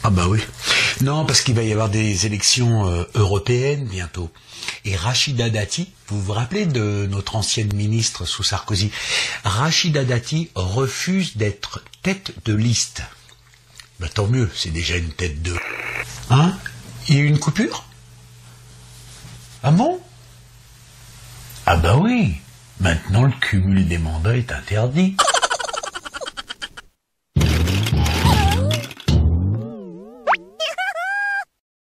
Ah bah oui. Non, parce qu'il va y avoir des élections européennes bientôt. Et Rachida Dati, vous vous rappelez de notre ancienne ministre sous Sarkozy? Rachida Dati refuse d'être tête de liste. Bah tant mieux, c'est déjà une tête de... Hein? Il y a eu une coupure? Ah bon? Ah bah oui, maintenant le cumul des mandats est interdit.